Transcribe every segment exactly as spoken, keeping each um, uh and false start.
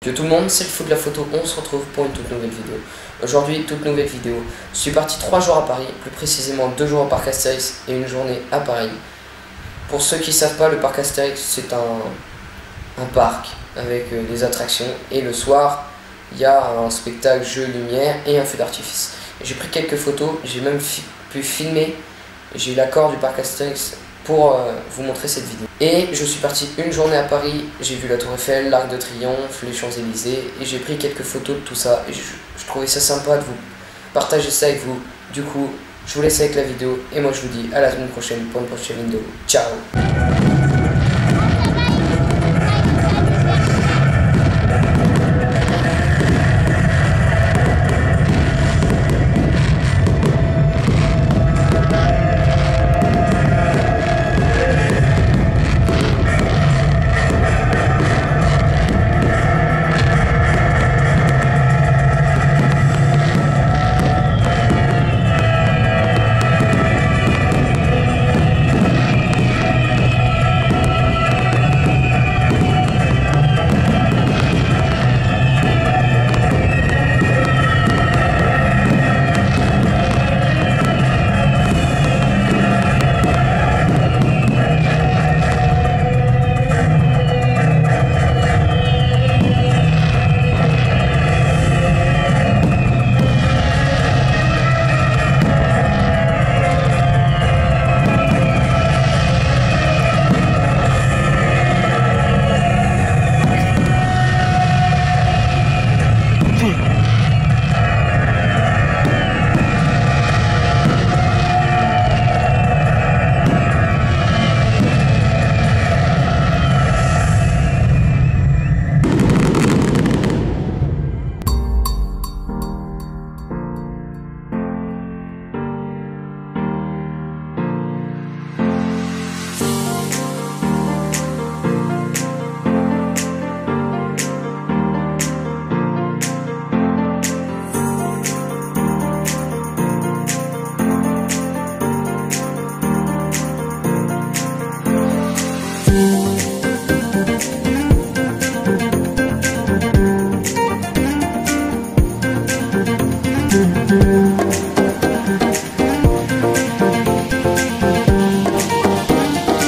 Yo tout le monde, c'est le fou de la photo, on se retrouve pour une toute nouvelle vidéo. Aujourd'hui, toute nouvelle vidéo. Je suis parti trois jours à Paris, plus précisément deux jours au parc Astérix et une journée à Paris. Pour ceux qui ne savent pas, le parc Astérix c'est un, un parc avec euh, des attractions et le soir, il y a un spectacle jeu lumière et un feu d'artifice. J'ai pris quelques photos, j'ai même fi pu filmer, j'ai eu l'accord du parc Astérix pour euh, vous montrer cette vidéo. Et je suis parti une journée à Paris, j'ai vu la Tour Eiffel, l'Arc de Triomphe, les Champs-Élysées et j'ai pris quelques photos de tout ça et je, je trouvais ça sympa de vous partager ça avec vous. Du coup, je vous laisse avec la vidéo et moi je vous dis à la semaine prochaine pour une prochaine vidéo. Ciao.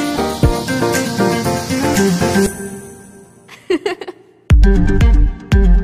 Ha ha ha.